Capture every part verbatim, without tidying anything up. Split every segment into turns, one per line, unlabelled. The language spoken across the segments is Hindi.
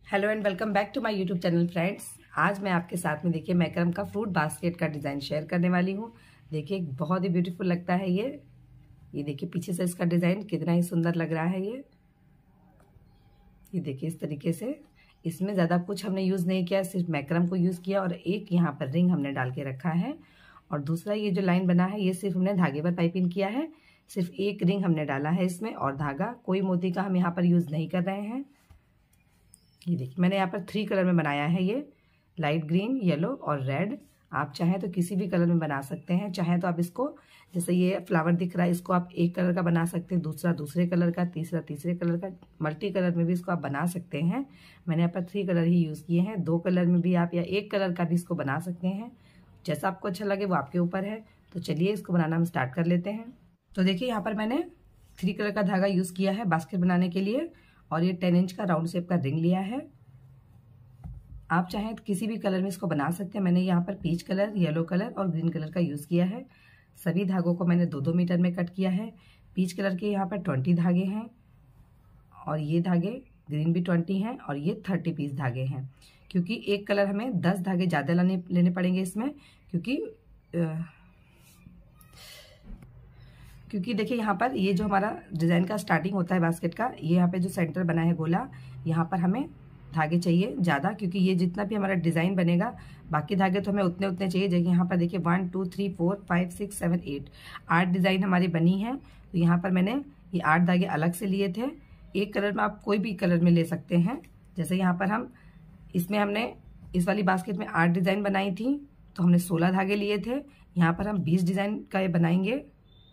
Hello and welcome back to my YouTube channel friends. आज मैं आपके साथ में देखिए मैक्रम का फ्रूट बास्केट का डिज़ाइन शेयर करने वाली हूँ। देखिए बहुत ही ब्यूटीफुल लगता है ये ये देखिए पीछे से इसका डिज़ाइन कितना ही सुंदर लग रहा है। ये ये देखिए इस तरीके से इसमें ज़्यादा कुछ हमने यूज़ नहीं किया, सिर्फ मैक्रम को यूज़ किया और एक यहाँ पर रिंग हमने डाल के रखा है। और दूसरा ये जो लाइन बना है ये सिर्फ हमने धागे पर पाइपिंग किया है, सिर्फ एक रिंग हमने डाला है इसमें और धागा, कोई मोती का हम यहाँ पर यूज़ नहीं कर रहे हैं। ये देखिए मैंने यहाँ पर थ्री कलर में बनाया है, ये लाइट ग्रीन, येलो और रेड। आप चाहें तो किसी भी कलर में बना सकते हैं, चाहें तो आप इसको जैसे ये फ्लावर दिख रहा है इसको आप एक कलर का बना सकते हैं, दूसरा दूसरे कलर का, तीसरा तीसरे कलर का, मल्टी कलर में भी इसको आप बना सकते हैं। मैंने यहाँ पर थ्री कलर ही यूज़ किए हैं, दो कलर में भी आप या एक कलर का भी इसको बना सकते हैं, जैसा आपको अच्छा लगे वो आपके ऊपर है। तो चलिए इसको बनाना हम स्टार्ट कर लेते हैं। तो देखिए यहाँ पर मैंने थ्री कलर का धागा यूज़ किया है बास्केट बनाने के लिए और ये टेन इंच का राउंड शेप का रिंग लिया है। आप चाहें तो किसी भी कलर में इसको बना सकते हैं। मैंने यहाँ पर पीच कलर, येलो कलर और ग्रीन कलर का यूज़ किया है। सभी धागों को मैंने दो दो मीटर में कट किया है। पीच कलर के यहाँ पर ट्वेंटी धागे हैं और ये धागे ग्रीन भी ट्वेंटी हैं और ये थर्टी पीस धागे हैं, क्योंकि एक कलर हमें दस धागे ज़्यादा लाने लेने पड़ेंगे इसमें, क्योंकि आ, क्योंकि देखिए यहाँ पर ये जो हमारा डिज़ाइन का स्टार्टिंग होता है बास्केट का, ये यहाँ पे जो सेंटर बना है गोला, यहाँ पर हमें धागे चाहिए ज़्यादा, क्योंकि ये जितना भी हमारा डिज़ाइन बनेगा बाकी धागे तो हमें उतने उतने चाहिए। जगह यहाँ पर देखिए one two three four five six seven eight आठ डिज़ाइन हमारी बनी है। तो यहाँ पर मैंने ये आठ धागे अलग से लिए थे। एक कलर में आप कोई भी कलर में ले सकते हैं। जैसे यहाँ पर हम इसमें हमने इस वाली बास्केट में आठ डिज़ाइन बनाई थी तो हमने सोलह धागे लिए थे। यहाँ पर हम बीस डिज़ाइन का ये बनाएंगे।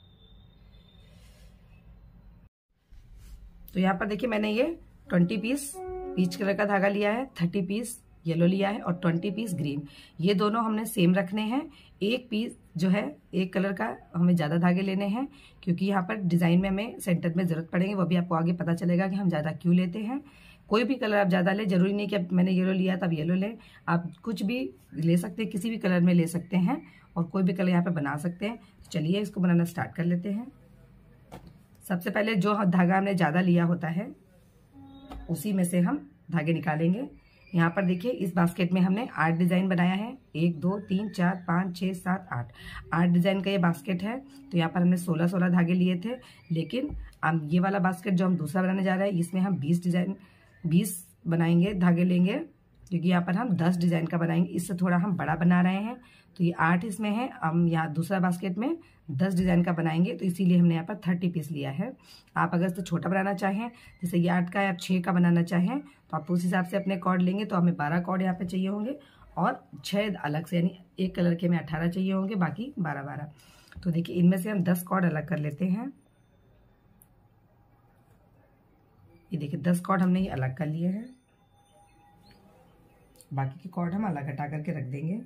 तो यहाँ पर देखिए मैंने ये ट्वेंटी पीस पीच कलर का धागा लिया है, थर्टी पीस येलो लिया है और ट्वेंटी पीस ग्रीन। ये दोनों हमने सेम रखने हैं। एक पीस जो है एक कलर का हमें ज़्यादा धागे लेने हैं, क्योंकि यहाँ पर डिज़ाइन में हमें सेंटर में ज़रूरत पड़ेंगे, वो भी आपको आगे पता चलेगा कि हम ज़्यादा क्यों लेते हैं। कोई भी कलर आप ज़्यादा लें, जरूरी नहीं कि अब मैंने येलो लिया तब येलो लें, आप कुछ भी ले सकते हैं, किसी भी कलर में ले सकते हैं और कोई भी कलर यहाँ पर बना सकते हैं। तो चलिए इसको बनाना स्टार्ट कर लेते हैं। सबसे पहले जो धागा हमने ज़्यादा लिया होता है उसी में से हम धागे निकालेंगे। यहाँ पर देखिए इस बास्केट में हमने आठ डिज़ाइन बनाया है, एक दो तीन चार पाँच छः सात आठ आठ डिज़ाइन का ये बास्केट है। तो यहाँ पर हमने सोलह सोलह धागे लिए थे, लेकिन अब ये वाला बास्केट जो हम दूसरा बनाने जा रहे हैं इसमें हम बीस डिज़ाइन बीस बनाएंगे, धागे लेंगे, क्योंकि यहाँ पर हम दस डिज़ाइन का बनाएंगे, इससे थोड़ा हम बड़ा बना रहे हैं। तो ये आठ इसमें है, हम यहाँ दूसरा बास्केट में दस डिज़ाइन का बनाएंगे, तो इसीलिए हमने यहाँ पर थर्टी पीस लिया है। आप अगर तो छोटा बनाना चाहें, जैसे ये आठ का है, आप छः का बनाना चाहें तो आप उस हिसाब से अपने कॉर्ड लेंगे। तो हमें बारह कॉर्ड यहाँ पे चाहिए होंगे और छः अलग से, यानी एक कलर के हमें अट्ठारह चाहिए होंगे, बाकी बारह बारह। तो देखिए इनमें से हम दस कॉर्ड अलग कर लेते हैं। ये देखिए दस कॉर्ड हमने ये अलग कर लिए हैं, बाकी के कॉर्ड हम अलग हटा करके रख देंगे।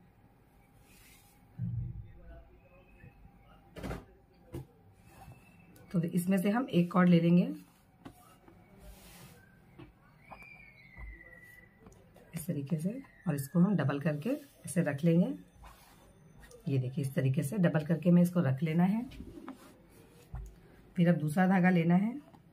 तो इसमें से हम एक कॉर्ड ले लेंगे इस तरीके से और इसको हम डबल करके इसे रख लेंगे। ये देखिए इस तरीके से डबल करके मैं इसको रख लेना है। फिर अब दूसरा धागा लेना है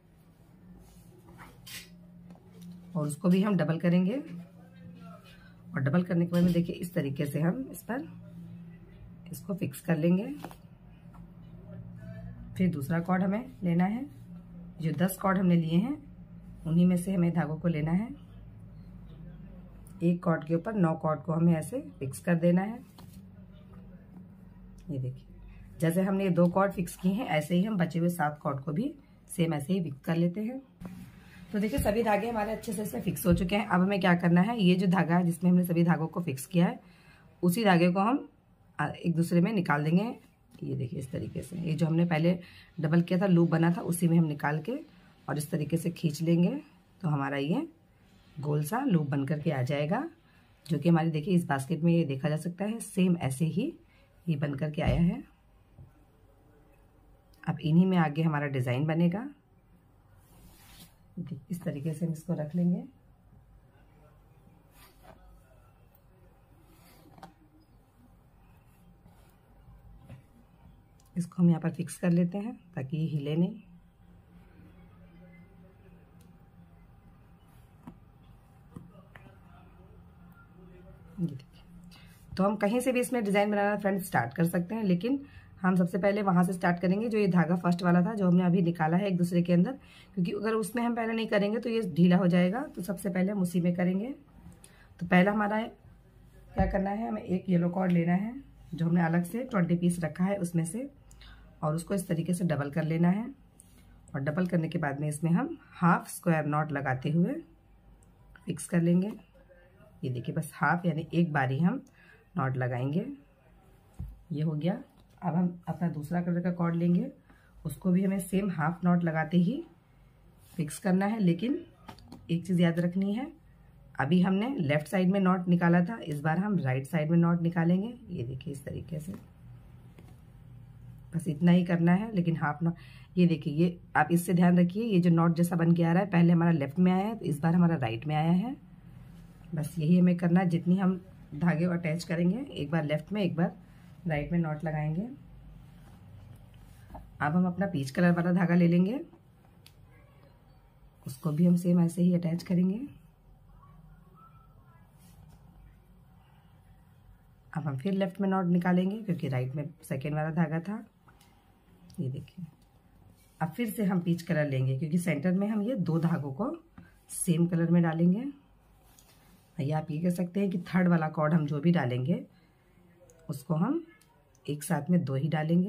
और उसको भी हम डबल करेंगे और डबल करने के बाद में देखिए इस तरीके से हम इस पर इसको फिक्स कर लेंगे। फिर दूसरा कॉर्ड हमें लेना है, जो दस कॉर्ड हमने लिए हैं उन्हीं में से हमें धागों को लेना है। एक कॉर्ड के ऊपर नौ कॉर्ड को हमें ऐसे फिक्स कर देना है। ये देखिए जैसे हमने ये दो कॉर्ड फिक्स किए हैं ऐसे ही हम बचे हुए सात कॉर्ड को भी सेम ऐसे ही फिक्स कर लेते हैं। तो देखिए सभी धागे हमारे अच्छे से इसमें फिक्स हो चुके हैं। अब हमें क्या करना है, ये जो धागा है जिसमें हमने सभी धागों को फिक्स किया है उसी धागे को हम एक दूसरे में निकाल देंगे। ये देखिए इस तरीके से, ये जो हमने पहले डबल किया था, लूप बना था, उसी में हम निकाल के और इस तरीके से खींच लेंगे तो हमारा ये गोल सा लूप बन करके आ जाएगा, जो कि हमारी देखिए इस बास्केट में ये देखा जा सकता है सेम ऐसे ही ये बन करके आया है। अब इन्हीं में आगे हमारा डिज़ाइन बनेगा। इस तरीके से हम इसको रख लेंगे। इसको हम यहाँ पर फिक्स कर लेते हैं ताकि ये हिले नहीं। ये देखिए, तो हम कहीं से भी इसमें डिज़ाइन बनाना फ्रेंड्स स्टार्ट कर सकते हैं, लेकिन हम सबसे पहले वहाँ से स्टार्ट करेंगे जो ये धागा फर्स्ट वाला था जो हमने अभी निकाला है एक दूसरे के अंदर, क्योंकि अगर उसमें हम पहले नहीं करेंगे तो ये ढीला हो जाएगा। तो सबसे पहले हम उसी में करेंगे। तो पहला हमारा क्या करना है, हमें एक येलो कॉर्ड लेना है जो हमने अलग से ट्वेंटी पीस रखा है उसमें से, और उसको इस तरीके से डबल कर लेना है। और डबल करने के बाद में इसमें हम हाफ स्क्वायर नॉट लगाते हुए फिक्स कर लेंगे। ये देखिए, बस हाफ यानी एक बारी हम नॉट लगाएंगे। ये हो गया। अब हम अपना दूसरा कलर का कॉर्ड लेंगे, उसको भी हमें सेम हाफ नॉट लगाते ही फिक्स करना है। लेकिन एक चीज़ याद रखनी है, अभी हमने लेफ्ट साइड में नॉट निकाला था, इस बार हम राइट साइड में नॉट निकालेंगे। ये देखिए इस तरीके से, बस इतना ही करना है। लेकिन हाफ नॉट, ये देखिए, ये आप इससे ध्यान रखिए, ये जो नॉट जैसा बन के आ रहा है पहले हमारा लेफ्ट में आया है, तो इस बार हमारा राइट में आया है। बस यही हमें करना है। जितनी हम धागे अटैच करेंगे, एक बार लेफ्ट में एक बार राइट में नॉट लगाएंगे। अब हम अपना पीच कलर वाला धागा ले लेंगे, उसको भी हम सेम ऐसे ही अटैच करेंगे। अब हम फिर लेफ्ट में नॉट निकालेंगे क्योंकि राइट में सेकेंड वाला धागा था। ये देखिए, अब फिर से हम पीच कलर लेंगे क्योंकि सेंटर में हम ये दो धागों को सेम कलर में डालेंगे। या आप ये कह सकते हैं कि थर्ड वाला कॉर्ड हम जो भी डालेंगे उसको हम एक साथ में दो ही डालेंगे,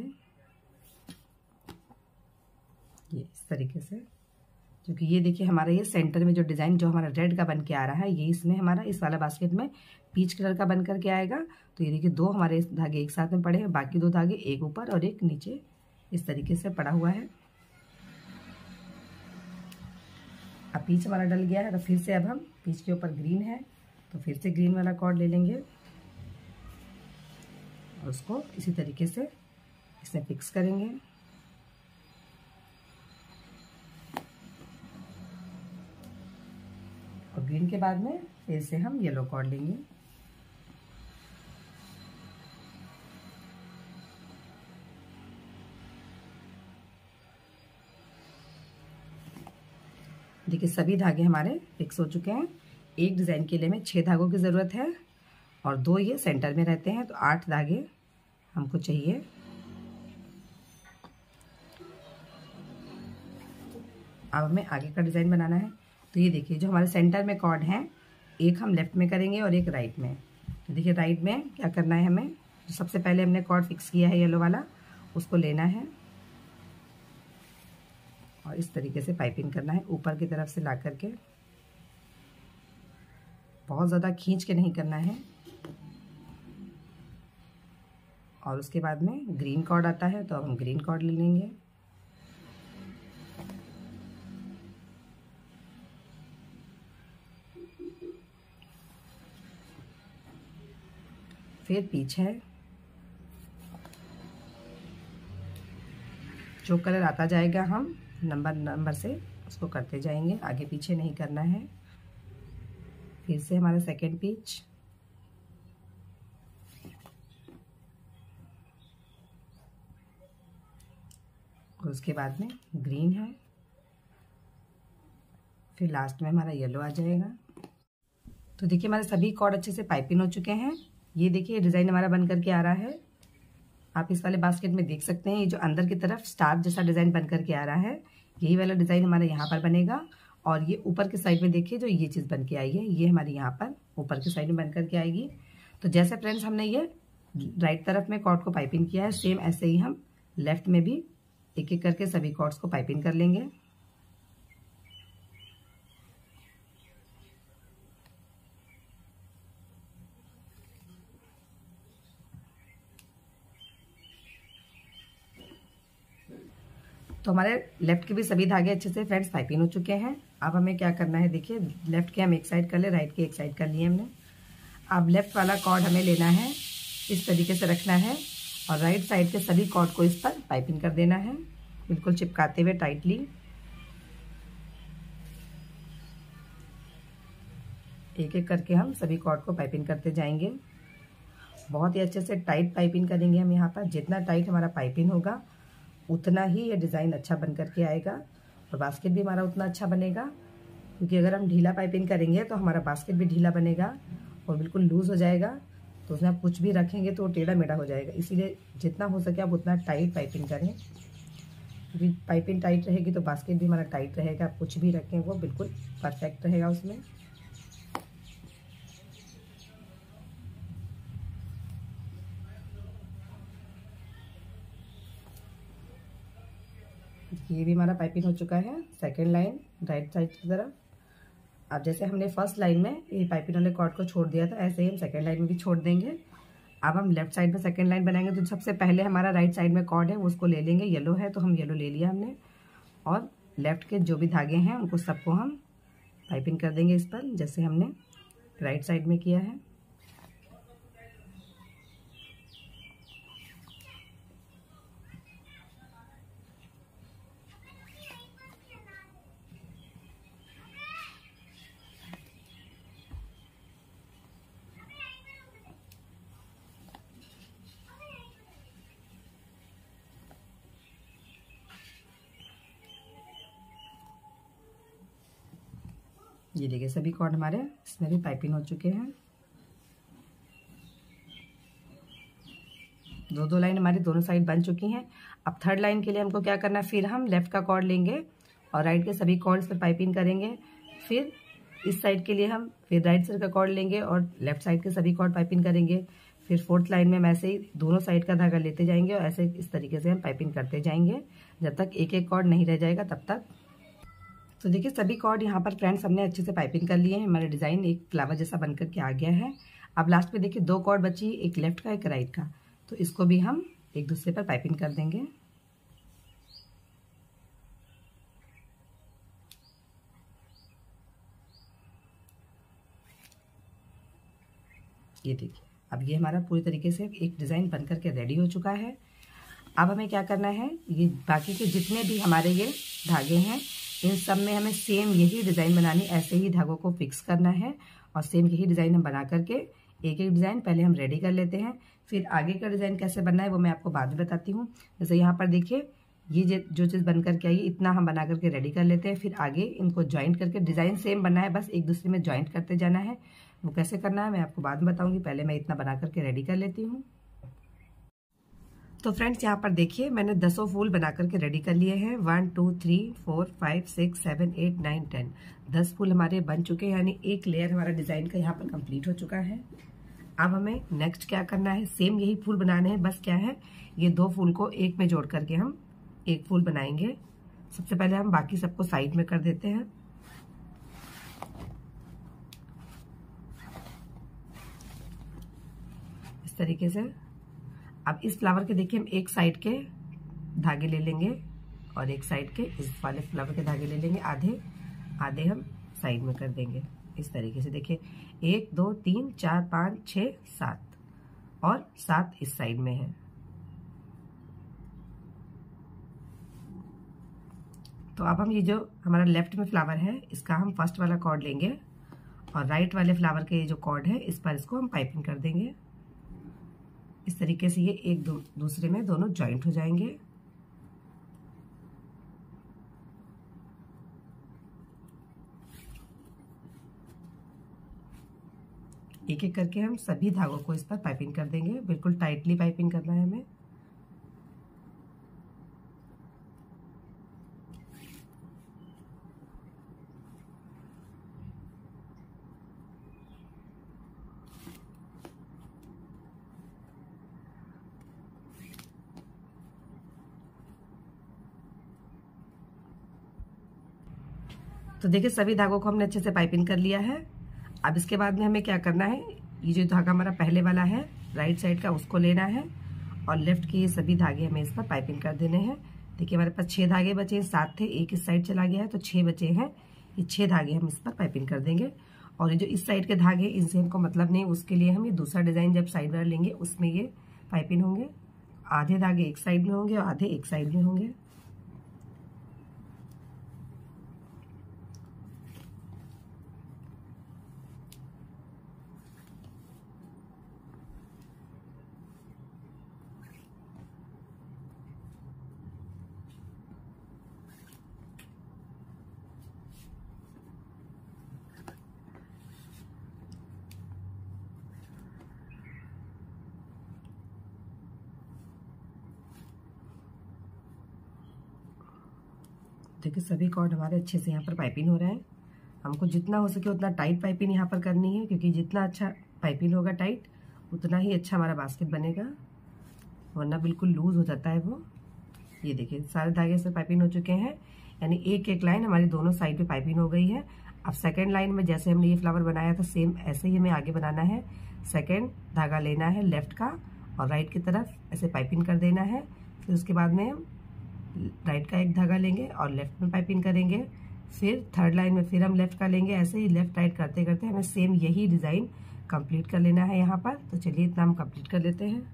ये इस तरीके से। क्योंकि ये देखिए हमारा ये सेंटर में जो डिज़ाइन जो हमारा रेड का बन के आ रहा है, ये इसमें हमारा इस वाला बास्केट में पीच कलर का बन करके आएगा। तो ये देखिए दो हमारे धागे एक साथ में पड़े हैं, बाकी दो धागे एक ऊपर और एक नीचे इस तरीके से पड़ा हुआ है। अब पीच हमारा डल गया है, तो फिर से अब हम पीच के ऊपर ग्रीन है तो फिर से ग्रीन वाला कॉर्ड ले लेंगे और उसको इसी तरीके से इसमें फिक्स करेंगे। और ग्रीन के बाद में फिर से हम येलो कॉर्ड लेंगे। देखिए सभी धागे हमारे फिक्स हो चुके हैं। एक डिज़ाइन के लिए हमें छः धागों की ज़रूरत है और दो ये सेंटर में रहते हैं, तो आठ धागे हमको चाहिए। अब हमें आगे का डिज़ाइन बनाना है। तो ये देखिए जो हमारे सेंटर में कॉर्ड हैं, एक हम लेफ्ट में करेंगे और एक राइट में। तो देखिए राइट में क्या करना है, हमें जो सबसे पहले हमने कॉर्ड फिक्स किया है येलो वाला, उसको लेना है और इस तरीके से पाइपिंग करना है ऊपर की तरफ से ला करके। बहुत ज़्यादा खींच के नहीं करना है। और उसके बाद में ग्रीन कॉर्ड आता है तो अब हम ग्रीन कॉर्ड ले लेंगे। फिर पीछे जो कलर आता जाएगा हम नंबर नंबर से उसको करते जाएंगे, आगे पीछे नहीं करना है। फिर से हमारा सेकेंड पीच, और उसके बाद में ग्रीन है, फिर लास्ट में हमारा येलो आ जाएगा। तो देखिए हमारे सभी कॉर्ड अच्छे से पाइपिंग हो चुके हैं। ये देखिए डिज़ाइन हमारा बन करके आ रहा है। आप इस वाले बास्केट में देख सकते हैं, ये जो अंदर की तरफ स्टार जैसा डिज़ाइन बन करके आ रहा है, यही वाला डिज़ाइन हमारा यहाँ पर बनेगा। और ये ऊपर के साइड में देखिए जो ये चीज़ बन के आई है, ये हमारी यहाँ पर ऊपर के साइड में बन करके आएगी। तो जैसे फ्रेंड्स हमने ये राइट तरफ में कॉर्ड को पाइपिंग किया है, सेम ऐसे ही हम लेफ्ट में भी एक एक करके सभी कॉर्ड्स को पाइपिंग कर लेंगे। तो हमारे लेफ्ट के भी सभी धागे अच्छे से फ्रेंड्स पाइपिंग हो चुके हैं। अब हमें क्या करना है, देखिए लेफ्ट के हम एक साइड कर ले, राइट के एक साइड कर लिए हमने। अब लेफ्ट वाला कॉर्ड हमें लेना है, इस तरीके से रखना है और राइट साइड के सभी कॉर्ड को इस पर पाइपिंग कर देना है, बिल्कुल चिपकाते हुए टाइटली। एक एक करके हम सभी कॉर्ड को पाइपिंग करते जाएंगे। बहुत ही अच्छे से टाइट पाइपिंग करेंगे हम यहाँ पर। जितना टाइट हमारा पाइपिंग होगा उतना ही ये डिज़ाइन अच्छा बन करके आएगा और बास्केट भी हमारा उतना अच्छा बनेगा। क्योंकि अगर हम ढीला पाइपिंग करेंगे तो हमारा बास्केट भी ढीला बनेगा और बिल्कुल लूज़ हो जाएगा, तो उसमें आप कुछ भी रखेंगे तो टेढ़ा मेढ़ा हो जाएगा। इसीलिए जितना हो सके आप उतना टाइट पाइपिंग करें, क्योंकि पाइपिंग टाइट रहेगी तो बास्केट भी हमारा टाइट रहेगा। आप कुछ भी रखें वो बिल्कुल परफेक्ट रहेगा उसमें। ये भी हमारा पाइपिंग हो चुका है, सेकेंड लाइन राइट साइड की तरफ। अब जैसे हमने फर्स्ट लाइन में ये पाइपिंग वाले कॉर्ड को छोड़ दिया था, ऐसे ही हम सेकेंड लाइन में भी छोड़ देंगे। अब हम लेफ्ट साइड में सेकेंड लाइन बनाएंगे, तो सबसे पहले हमारा राइट साइड में कॉर्ड है उसको ले लेंगे। येलो है तो हम येलो ले लिया हमने, और लेफ्ट के जो भी धागे हैं उनको सबको हम पाइपिंग कर देंगे इस पर, जैसे हमने राइट साइड में किया है। ये देखिए सभी कॉर्ड हमारे इसमें भी पाइपिंग हो चुके हैं। दो दो लाइन हमारी दोनों साइड बन चुकी हैं। अब थर्ड लाइन के लिए हमको क्या करना है, फिर हम लेफ्ट का कॉर्ड लेंगे और राइट के सभी कॉर्ड्स पर पाइपिंग करेंगे। फिर इस साइड के लिए हम फिर राइट साइड का कॉर्ड लेंगे और लेफ्ट साइड के सभी कॉर्ड पाइपिंग करेंगे। फिर फोर्थ लाइन में हम ऐसे ही दोनों साइड का धागा लेते जाएंगे और ऐसे इस तरीके से हम पाइपिंग करते जाएंगे जब तक एक एक कॉर्ड नहीं रह जाएगा तब तक। तो देखिए सभी कॉर्ड यहाँ पर फ्रेंड्स हमने अच्छे से पाइपिंग कर लिए हैं। हमारा डिज़ाइन एक फ्लावर जैसा बनकर के आ गया है। अब लास्ट में देखिए दो कॉर्ड बची, एक लेफ्ट का एक राइट का, तो इसको भी हम एक दूसरे पर पाइपिंग कर देंगे। ये देखिए अब ये हमारा पूरी तरीके से एक डिज़ाइन बनकर के रेडी हो चुका है। अब हमें क्या करना है, ये बाकी के जितने भी हमारे ये धागे हैं इन सब में हमें सेम यही डिज़ाइन बनानी, ऐसे ही धागों को फिक्स करना है और सेम यही डिज़ाइन हम बना करके एक एक डिज़ाइन पहले हम रेडी कर लेते हैं। फिर आगे का डिज़ाइन कैसे बनना है वो मैं आपको बाद में बताती हूँ। जैसे यहाँ पर देखिए ये जो चीज़ बन करके आई इतना हम बना करके रेडी कर लेते हैं। फिर आगे इनको ज्वाइंट करके डिज़ाइन सेम बनना है, बस एक दूसरे में ज्वाइंट करते जाना है। वो कैसे करना है मैं आपको बाद में बताऊँगी, पहले मैं इतना बना करके रेडी कर लेती हूँ। तो फ्रेंड्स यहाँ पर देखिए मैंने दसों फूल बना करके रेडी कर लिए हैं। One two three four five six seven eight nine ten, दस फूल हमारे बन चुके हैं, यानी एक लेयर हमारा डिज़ाइन का यहाँ पर कंप्लीट हो चुका है। अब हमें नेक्स्ट क्या करना है, सेम यही फूल बनाने हैं, बस क्या है ये दो फूल को एक में जोड़ करके हम एक फूल बनाएंगे। सबसे पहले हम बाकी सबको साइड में कर देते हैं। इस तरीके से अब इस फ्लावर के देखिए हम एक साइड के धागे ले लेंगे और एक साइड के इस वाले फ्लावर के धागे ले लेंगे, आधे आधे हम साइड में कर देंगे। इस तरीके से देखिए एक दो तीन चार पाँच छः सात और सात इस साइड में है। तो अब हम ये जो हमारा लेफ्ट में फ्लावर है इसका हम फर्स्ट वाला कॉर्ड लेंगे और राइट वाले फ्लावर के ये जो कॉर्ड है इस पर इसको हम पाइपिंग कर देंगे। इस तरीके से ये एक दो, दूसरे में दोनों जॉइंट हो जाएंगे। एक एक करके हम सभी धागों को इस पर पाइपिंग कर देंगे, बिल्कुल टाइटली पाइपिंग करना है हमें। तो देखिए सभी धागों को हमने अच्छे से पाइपिंग कर लिया है। अब इसके बाद में हमें क्या करना है, ये जो धागा हमारा पहले वाला है राइट साइड का उसको लेना है और लेफ्ट के ये सभी धागे हमें इस पर पाइपिंग कर देने हैं। देखिए हमारे पास छह धागे बचे हैं, सात थे एक इस साइड चला गया है तो छह बचे हैं। ये छह धागे हम इस पर पाइपिंग कर देंगे और ये जो इस साइड के धागे इनसे हमको मतलब नहीं, उसके लिए हम ये दूसरा डिजाइन जब साइड वाला लेंगे उसमें ये पाइपिंग होंगे। आधे धागे एक साइड में होंगे और आधे एक साइड में होंगे। देखिए सभी कॉर्ड हमारे अच्छे से यहाँ पर पाइपिंग हो रहे हैं। हमको जितना हो सके उतना टाइट पाइपिंग यहाँ पर करनी है, क्योंकि जितना अच्छा पाइपिंग होगा टाइट उतना ही अच्छा हमारा बास्केट बनेगा, वरना बिल्कुल लूज हो जाता है वो। ये देखिए सारे धागे से पाइपिंग हो चुके हैं, यानी एक एक लाइन हमारी दोनों साइड पे पाइपिंग हो गई है। अब सेकेंड लाइन में जैसे हमने ये फ्लावर बनाया था सेम ऐसे ही हमें आगे बनाना है। सेकेंड धागा लेना है लेफ्ट का और राइट की तरफ ऐसे पाइपिंग कर देना है। फिर उसके बाद में हम राइट का एक धागा लेंगे और लेफ्ट में पाइपिंग करेंगे। फिर थर्ड लाइन में फिर हम लेफ्ट का लेंगे। ऐसे ही लेफ्ट राइट करते करते हमें सेम यही डिज़ाइन कंप्लीट कर लेना है यहाँ पर। तो चलिए इतना हम कंप्लीट कर लेते हैं।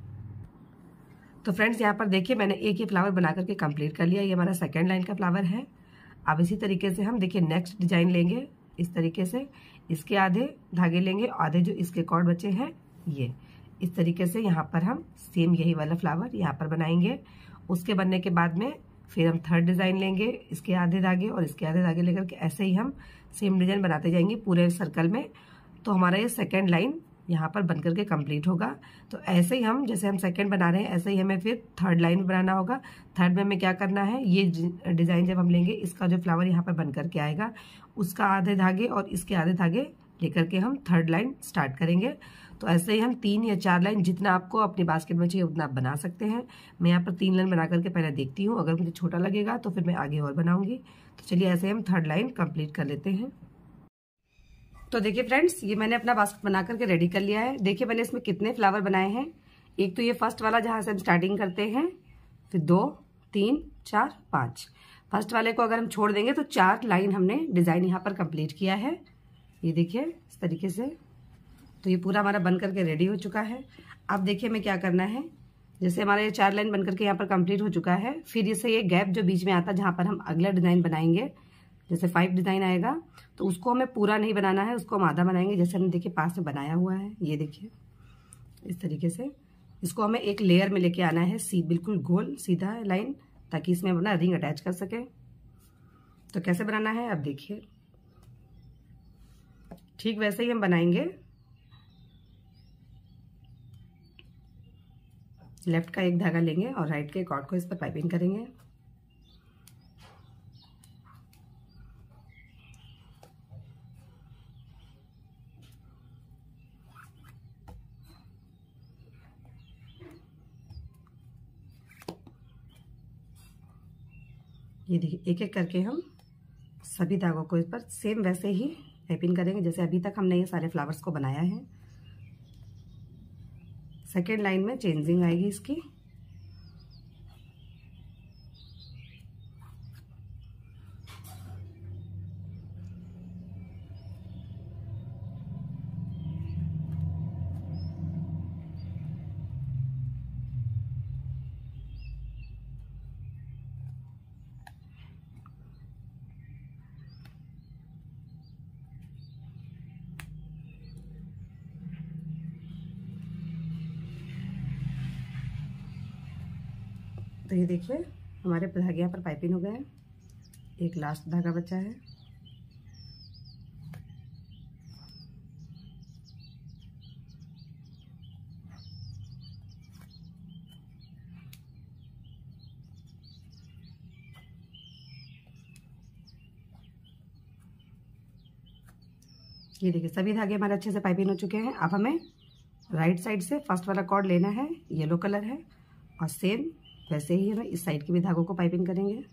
तो फ्रेंड्स यहाँ पर देखिए मैंने एक ही फ्लावर बना करके कंप्लीट कर लिया। ये हमारा सेकेंड लाइन का फ्लावर है। अब इसी तरीके से हम देखिए नेक्स्ट डिजाइन लेंगे। इस तरीके से इसके आधे धागे लेंगे, आधे जो इसके कॉर्ड बचे हैं ये इस तरीके से यहाँ पर हम सेम यही वाला फ्लावर यहाँ पर बनाएंगे। उसके बनने के बाद में फिर हम थर्ड डिजाइन लेंगे, इसके आधे धागे और इसके आधे धागे लेकर के ऐसे ही हम सेम डिजाइन बनाते जाएंगे पूरे सर्कल में। तो हमारा ये सेकेंड लाइन यहाँ पर बन करके कंप्लीट होगा। तो ऐसे ही हम जैसे हम सेकंड बना रहे हैं ऐसे ही हमें फिर थर्ड लाइन बनाना होगा। थर्ड में हमें क्या करना है, ये डिजाइन जब हम लेंगे इसका जो फ्लावर यहाँ पर बन करके आएगा उसका आधे धागे और इसके आधे धागे लेकर के हम थर्ड लाइन स्टार्ट करेंगे। तो ऐसे ही हम तीन या चार लाइन जितना आपको अपनी बास्केट में चाहिए उतना आप बना सकते हैं। मैं यहाँ पर तीन लाइन बना करके पहले देखती हूँ, अगर मुझे छोटा लगेगा तो फिर मैं आगे और बनाऊंगी। तो चलिए ऐसे हम थर्ड लाइन कंप्लीट कर लेते हैं। तो देखिए फ्रेंड्स ये मैंने अपना बास्केट बना करके रेडी कर लिया है। देखिए मैंने इसमें कितने फ्लावर बनाए हैं। एक तो ये फर्स्ट वाला जहाँ से हम स्टार्टिंग करते हैं, फिर दो तीन चार पाँच। फर्स्ट वाले को अगर हम छोड़ देंगे तो चार लाइन हमने डिजाइन यहाँ पर कंप्लीट किया है। ये देखिए इस तरीके से। तो ये पूरा हमारा बन करके रेडी हो चुका है। अब देखिए हमें क्या करना है, जैसे हमारा ये चार लाइन बन करके यहाँ पर कंप्लीट हो चुका है, फिर इससे ये गैप जो बीच में आता है जहाँ पर हम अगला डिजाइन बनाएंगे, जैसे फाइव डिजाइन आएगा तो उसको हमें पूरा नहीं बनाना है, उसको हम आधा बनाएंगे। जैसे हमने देखिए पास में बनाया हुआ है, ये देखिए इस तरीके से इसको हमें एक लेयर में लेके आना है, सी बिल्कुल गोल सीधा लाइन, ताकि इसमें अपना रिंग अटैच कर सके। तो कैसे बनाना है अब देखिए, ठीक वैसे ही हम बनाएंगे। लेफ्ट का एक धागा लेंगे और राइट के कॉर्ड को इस पर पाइपिंग करेंगे। ये देखिए एक एक करके हम सभी धागों को इस पर सेम वैसे ही पाइपिंग करेंगे जैसे अभी तक हमने ये सारे फ्लावर्स को बनाया है। सेकेंड लाइन में चेंजिंग आएगी इसकी। तो ये देखिए हमारे धागे यहाँ पर पाइपिंग हो गए हैं। एक लास्ट धागा बचा है। ये देखिए सभी धागे हमारे अच्छे से पाइपिंग हो चुके हैं। अब हमें राइट साइड से फर्स्ट वाला कॉर्ड लेना है, येलो कलर है, और सेम वैसे ही हमें इस साइड के भी धागों को पाइपिंग करेंगे।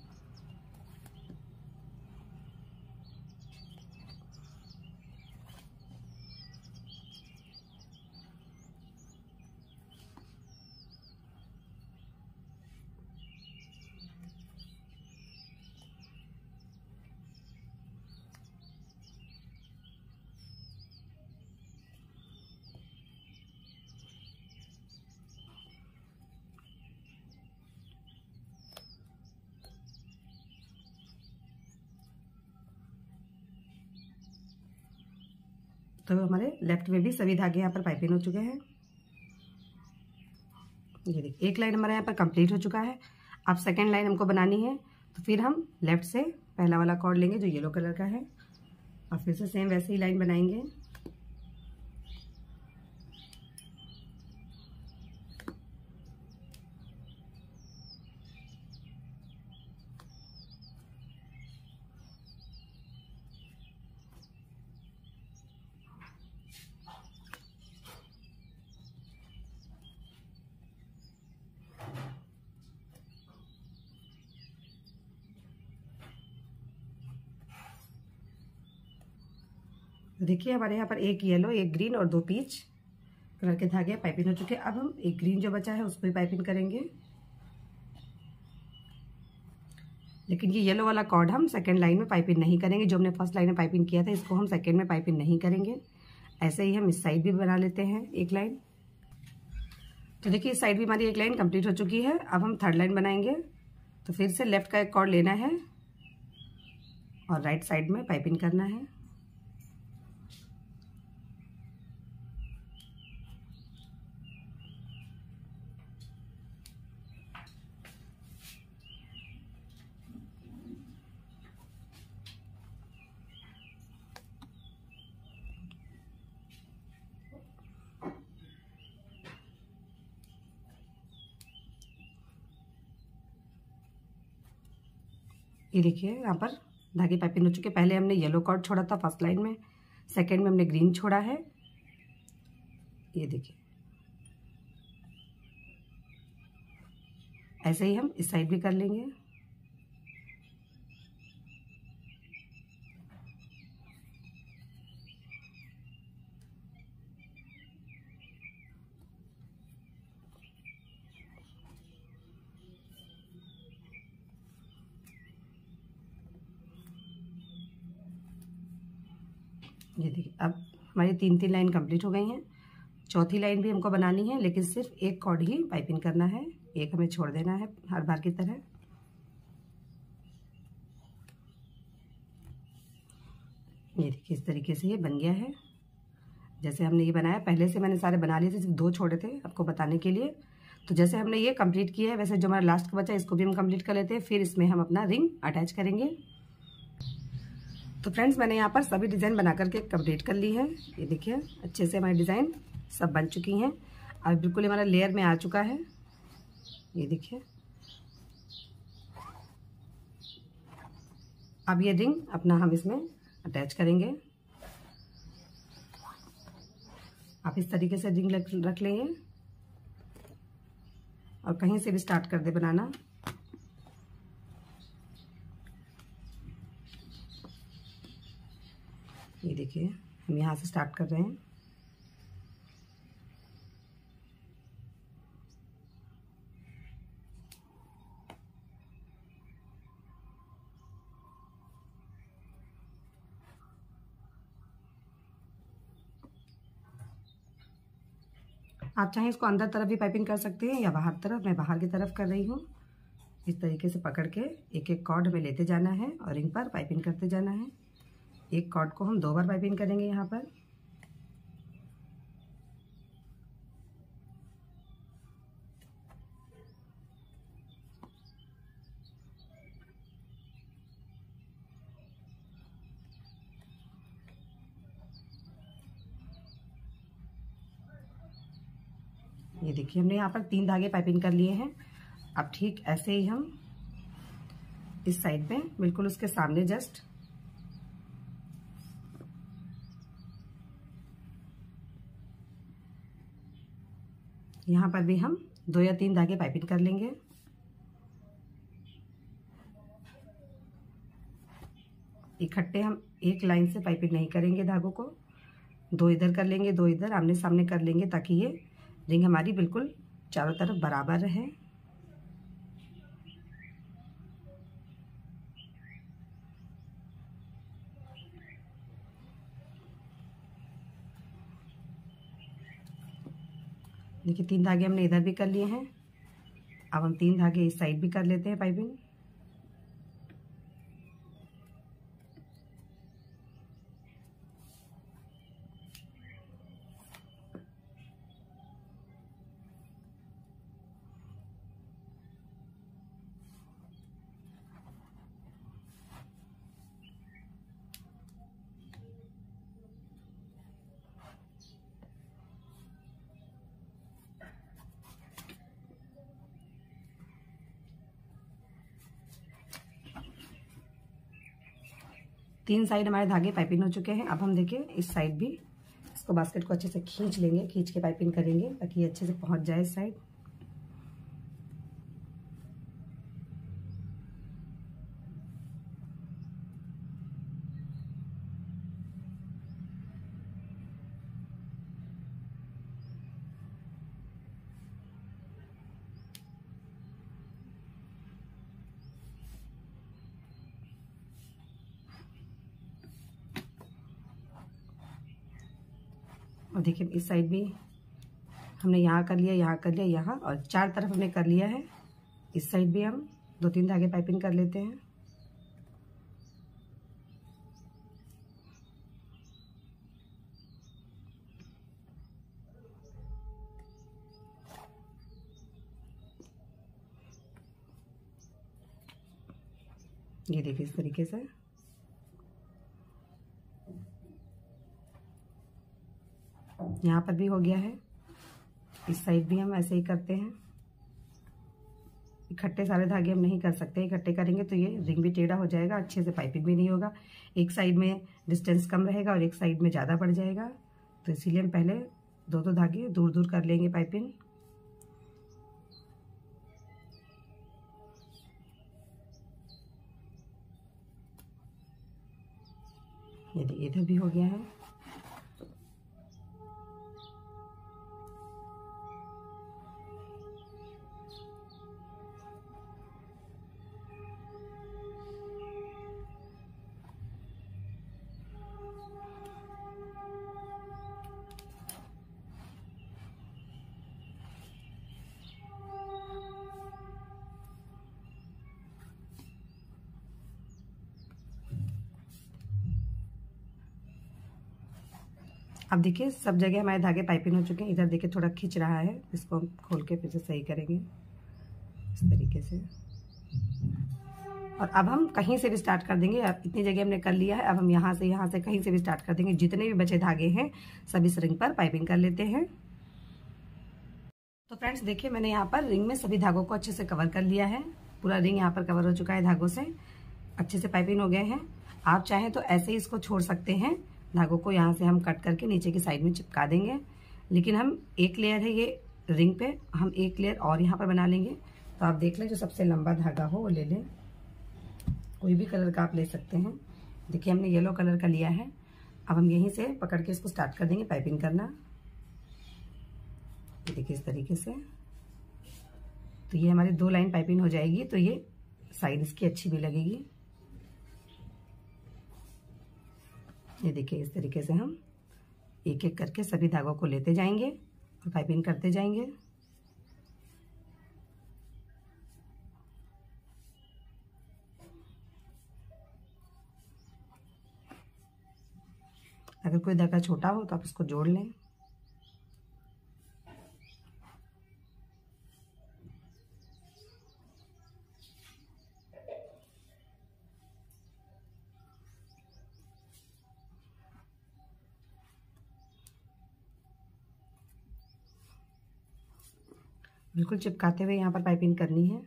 तो हमारे लेफ्ट में भी सभी धागे यहाँ पर पाइपिंग हो चुके हैं। ये देखिए एक लाइन हमारा यहाँ पर कंप्लीट हो चुका है। अब सेकेंड लाइन हमको बनानी है, तो फिर हम लेफ्ट से पहला वाला कॉर्ड लेंगे जो येलो कलर का है और फिर से सेम वैसे ही लाइन बनाएंगे। तो देखिए हमारे यहाँ पर एक येलो, एक ग्रीन और दो पीच कलर के धागे पाइपिंग हो चुके हैं। अब हम एक ग्रीन जो बचा है उसको भी पाइपिंग करेंगे, लेकिन ये येलो वाला कॉर्ड हम सेकेंड लाइन में पाइपिंग नहीं करेंगे। जो हमने फर्स्ट लाइन में पाइपिंग किया था इसको हम सेकेंड में पाइपिंग नहीं करेंगे। ऐसे ही हम इस साइड भी बना लेते हैं एक लाइन। तो देखिए इस साइड भी हमारी एक लाइन कंप्लीट हो चुकी है। अब हम थर्ड लाइन बनाएंगे। तो फिर से लेफ्ट का एक कॉर्ड लेना है और राइट साइड में पाइपिंग करना है। ये देखिए यहाँ पर धागे पाइपिंग हो चुके। पहले हमने येलो कॉर्ड छोड़ा था फर्स्ट लाइन में, सेकेंड में हमने ग्रीन छोड़ा है। ये देखिए ऐसे ही हम इस साइड भी कर लेंगे। ये देखिए अब हमारी तीन तीन लाइन कंप्लीट हो गई हैं। चौथी लाइन भी हमको बनानी है, लेकिन सिर्फ एक कॉर्ड ही पाइपिंग करना है, एक हमें छोड़ देना है हर बार की तरह। ये देखिए इस तरीके से ये बन गया है जैसे हमने ये बनाया। पहले से मैंने सारे बना लिए थे, सिर्फ दो छोड़े थे आपको बताने के लिए। तो जैसे हमने ये कंप्लीट किया है वैसे जो हमारा लास्ट का बचा है इसको भी हम कंप्लीट कर लेते हैं। फिर इसमें हम अपना रिंग अटैच करेंगे। तो फ्रेंड्स मैंने यहाँ पर सभी डिज़ाइन बना करके कंप्लीट कर ली है। ये देखिए अच्छे से हमारी डिज़ाइन सब बन चुकी हैं। अब बिल्कुल हमारा लेयर में आ चुका है। ये देखिए अब ये रिंग अपना हम इसमें अटैच करेंगे। आप इस तरीके से रिंग रख लेंगे और कहीं से भी स्टार्ट कर दे बनाना। ये देखिए हम यहाँ से स्टार्ट कर रहे हैं। आप चाहें इसको अंदर तरफ भी पाइपिंग कर सकते हैं या बाहर तरफ। मैं बाहर की तरफ कर रही हूँ। इस तरीके से पकड़ के एक एक कॉर्ड में लेते जाना है और रिंग पर पाइपिंग करते जाना है। एक कॉर्ड को हम दो बार पाइपिंग करेंगे यहाँ पर। ये देखिए हमने यहाँ पर तीन धागे पाइपिंग कर लिए हैं। अब ठीक ऐसे ही हम इस साइड में बिल्कुल उसके सामने जस्ट यहाँ पर भी हम दो या तीन धागे पाइपिंग कर लेंगे। इकट्ठे हम एक लाइन से पाइपिंग नहीं करेंगे धागों को। दो इधर कर लेंगे, दो इधर आमने सामने कर लेंगे ताकि ये रिंग हमारी बिल्कुल चारों तरफ बराबर रहे। देखिए तीन धागे हमने इधर भी कर लिए हैं। अब हम तीन धागे इस साइड भी कर लेते हैं पाइपिंग। तीन साइड हमारे धागे पाइपिंग हो चुके हैं। अब हम देखिए इस साइड भी इसको बास्केट को अच्छे से खींच लेंगे, खींच के पाइपिंग करेंगे ताकि ये अच्छे से पहुंच जाए इस साइड। और देखिए इस साइड भी हमने यहाँ कर लिया, यहाँ कर लिया, यहाँ, और चार तरफ हमने कर लिया है। इस साइड भी हम दो तीन धागे पाइपिंग कर लेते हैं। ये देखिए इस तरीके से। यहाँ पर भी हो गया है, इस साइड भी हम ऐसे ही करते हैं। इकट्ठे सारे धागे हम नहीं कर सकते, इकट्ठे करेंगे तो ये रिंग भी टेढ़ा हो जाएगा, अच्छे से पाइपिंग भी नहीं होगा। एक साइड में डिस्टेंस कम रहेगा और एक साइड में ज़्यादा बढ़ जाएगा, तो इसीलिए हम पहले दो दो धागे दूर दूर कर लेंगे पाइपिंग। ये देखिए इधर भी हो गया है। अब देखिए सब जगह हमारे धागे पाइपिंग हो चुके हैं। इधर देखिए थोड़ा खिंच रहा है, इसको हम खोल के फिर से सही करेंगे इस तरीके से। और अब हम कहीं से भी स्टार्ट कर देंगे। अब इतनी जगह हमने कर लिया है, अब हम यहाँ से यहाँ से कहीं से भी स्टार्ट कर देंगे। जितने भी बचे धागे हैं सब इस रिंग पर पाइपिंग कर लेते हैं। तो फ्रेंड्स देखिए मैंने यहाँ पर रिंग में सभी धागों को अच्छे से कवर कर लिया है। पूरा रिंग यहाँ पर कवर हो चुका है धागों से, अच्छे से पाइपिंग हो गए हैं। आप चाहें तो ऐसे ही इसको छोड़ सकते हैं, धागों को यहाँ से हम कट करके नीचे की साइड में चिपका देंगे। लेकिन हम एक लेयर है ये रिंग पे, हम एक लेयर और यहाँ पर बना लेंगे। तो आप देख लें जो सबसे लंबा धागा हो वो ले लें, कोई भी कलर का आप ले सकते हैं। देखिए हमने येलो कलर का लिया है। अब हम यहीं से पकड़ के इसको स्टार्ट कर देंगे पाइपिंग करना। ये देखिए इस तरीके से। तो ये हमारी दो लाइन पाइपिंग हो जाएगी, तो ये साइड इसकी अच्छी भी लगेगी। ये देखिए इस तरीके से हम एक एक करके सभी धागों को लेते जाएंगे और पाइपिंग करते जाएंगे। अगर कोई धागा छोटा हो तो आप उसको जोड़ लें। बिल्कुल चिपकाते हुए यहाँ पर पाइपिंग करनी है।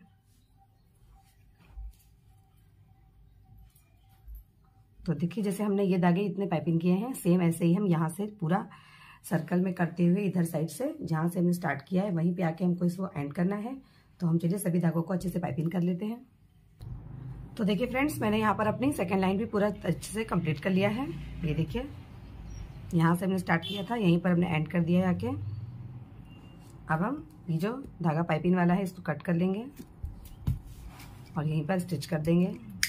तो देखिए जैसे हमने ये धागे इतने पाइपिंग किए हैं, सेम ऐसे ही हम यहाँ से पूरा सर्कल में करते हुए इधर साइड से जहाँ से हमने स्टार्ट किया है वहीं पे आके हमको इसको एंड करना है। तो हम चलिए सभी धागों को अच्छे से पाइपिंग कर लेते हैं। तो देखिए फ्रेंड्स मैंने यहाँ पर अपनी सेकेंड लाइन भी पूरा अच्छे से कंप्लीट कर लिया है। ये देखिए यहाँ से हमने स्टार्ट किया था, यहीं पर हमने एंड कर दिया है आके। अब हम ये जो धागा पाइपिंग वाला है इसको कट कर लेंगे और यहीं पर स्टिच कर देंगे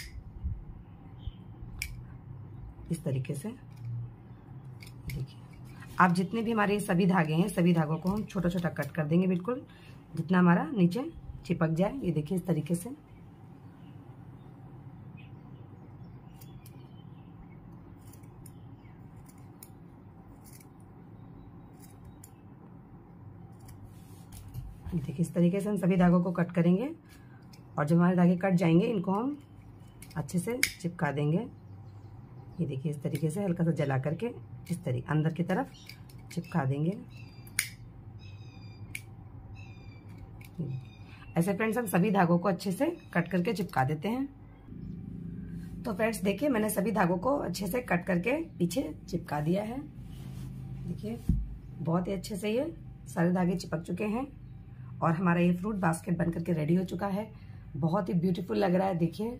इस तरीके से। देखिए आप जितने भी हमारे सभी धागे हैं सभी धागों को हम छोटा छोटा कट कर देंगे, बिल्कुल जितना हमारा नीचे चिपक जाए। ये देखिए इस तरीके से। देखिए इस तरीके से हम सभी धागों को कट करेंगे और जब हमारे धागे कट जाएंगे इनको हम अच्छे से चिपका देंगे। ये देखिए इस तरीके से हल्का सा जला करके इस तरीके अंदर की तरफ चिपका देंगे। ऐसे फ्रेंड्स हम सभी धागों को अच्छे से कट करके चिपका देते हैं। तो फ्रेंड्स देखिए मैंने सभी धागों को अच्छे से कट करके पीछे चिपका दिया है। देखिए बहुत ही अच्छे से ये सारे धागे चिपक चुके हैं और हमारा ये फ्रूट बास्केट बन करके रेडी हो चुका है। बहुत ही ब्यूटीफुल लग रहा है। देखिए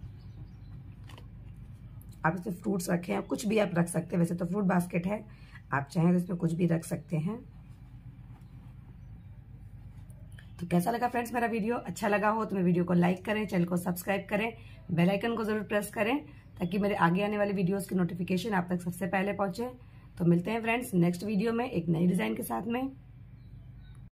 आप इसमें फ्रूट्स रखें, आप कुछ भी आप रख सकते हैं। वैसे तो फ्रूट बास्केट है, आप चाहें तो इसमें कुछ भी रख सकते हैं। तो कैसा लगा फ्रेंड्स मेरा वीडियो? अच्छा लगा हो तो मेरे वीडियो को लाइक करें, चैनल को सब्सक्राइब करें, बेल आइकन को जरूर प्रेस करें ताकि मेरे आगे आने वाले वीडियोस की नोटिफिकेशन आप तक सबसे पहले पहुंचे। तो मिलते हैं फ्रेंड्स नेक्स्ट वीडियो में एक नई डिज़ाइन के साथ में।